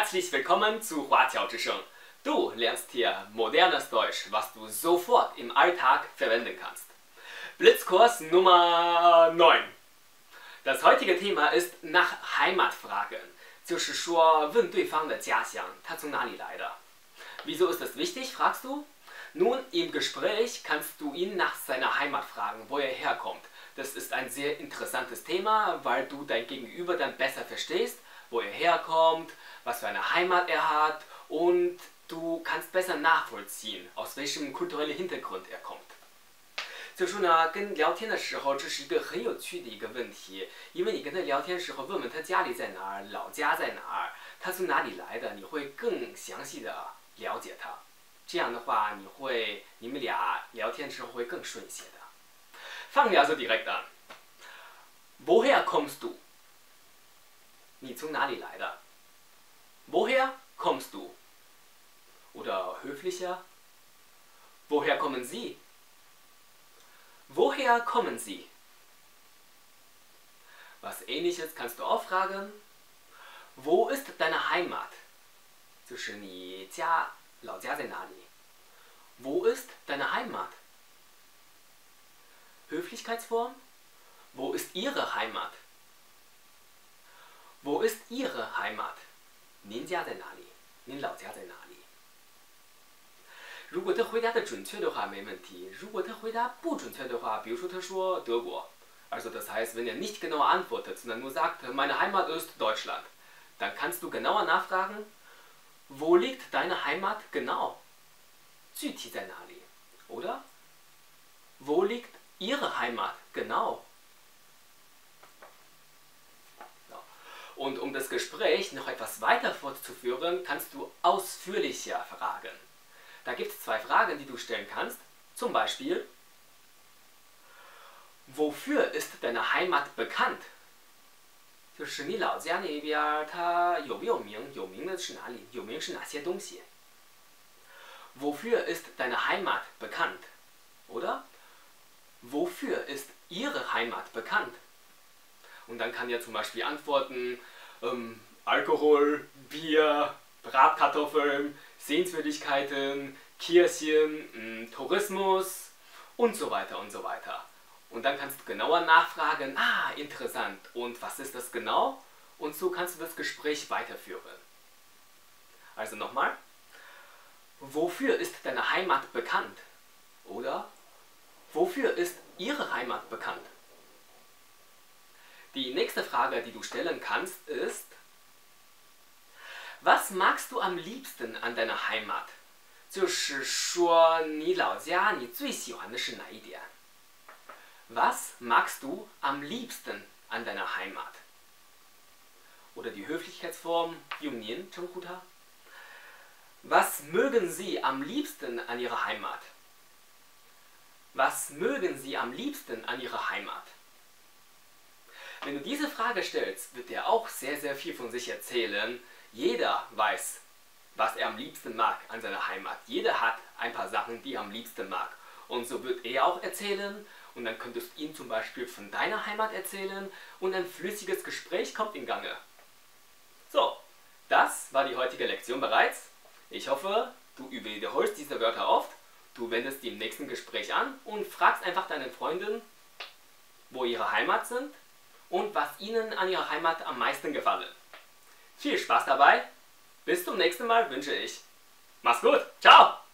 Herzlich willkommen zu Huaqiao-Zhisheng. Du lernst hier modernes Deutsch, was du sofort im Alltag verwenden kannst. Blitzkurs Nummer 9. Das heutige Thema ist nach Heimat fragen. 就是说问对方的家乡，他从哪里来的。Wieso ist das wichtig, fragst du? Nun, im Gespräch kannst du ihn nach seiner Heimat fragen, wo er herkommt. Das ist ein sehr interessantes Thema, weil du dein Gegenüber dann besser verstehst, wo er herkommt, was für eine Heimat er hat und du kannst besser nachvollziehen, aus welchem kulturellen Hintergrund er kommt. 就说呢，跟聊天的时候，这是一个很有趣的一个问题，因为你跟他聊天的时候，问问他家里在哪儿，老家在哪儿，他从哪里来的，你会更详细的了解他。这样的话，你们俩聊天的时候会更顺一些的。Fangen wir also direkt an. Woher kommst du? 你从哪里来的 ？Woher kommst du? Oder höflicher? Woher kommen Sie? Woher kommen Sie? Was Ähnliches kannst du auch fragen. Wo ist deine Heimat? 就是你家老家在哪里 Wo ist deine Heimat? Höflichkeitsform. Wo ist Ihre Heimat? Wo ist Ihre Heimat? 您家在哪里？您老家在哪里？如果他回答的准确的话，没问题。如果他回答不准确的话，比如说他说德国， also das heißt, wenn er nicht genau antwortet, sondern nur sagt, meine Heimat ist Deutschland, dann kannst du genauer nachfragen, wo liegt deine Heimat genau? 具体在哪里？ Oder? Wo liegt Ihre Heimat genau? Und um das Gespräch noch etwas weiter fortzuführen, kannst du ausführlicher fragen. Da gibt es zwei Fragen, die du stellen kannst. Zum Beispiel, wofür ist deine Heimat bekannt? 就是你老家那边它有没有名？有名的是哪里？有名是哪些东西？ Wofür ist deine Heimat bekannt? Oder? Wofür ist Ihre Heimat bekannt? Und dann kann er zum Beispiel antworten, Alkohol, Bier, Bratkartoffeln, Sehenswürdigkeiten, Kirchen, Tourismus und so weiter und so weiter. Und dann kannst du genauer nachfragen, interessant, und was ist das genau? Und so kannst du das Gespräch weiterführen. Also nochmal, wofür ist deine Heimat bekannt? Oder, wofür ist Ihre Heimat bekannt? Die nächste Frage, die du stellen kannst, ist, was magst du am liebsten an deiner Heimat? 就是说你老家你最喜欢的是哪一点 Was magst du am liebsten an deiner Heimat? Oder die Höflichkeitsform 用您称呼他 Was mögen Sie am liebsten an Ihrer Heimat? Was mögen Sie am liebsten an Ihrer Heimat? Wenn du diese Frage stellst, wird er auch sehr, sehr viel von sich erzählen. Jeder weiß, was er am liebsten mag an seiner Heimat. Jeder hat ein paar Sachen, die er am liebsten mag. Und so wird er auch erzählen. Und dann könntest du ihm zum Beispiel von deiner Heimat erzählen. Und ein flüssiges Gespräch kommt in Gange. So, das war die heutige Lektion bereits. Ich hoffe, du wiederholst diese Wörter oft. Du wendest die im nächsten Gespräch an und fragst einfach deinen Freunden, wo ihre Heimat sind und was ihnen an ihrer Heimat am meisten gefallen. Viel Spaß dabei. Bis zum nächsten Mal wünsche ich. Mach's gut. Ciao.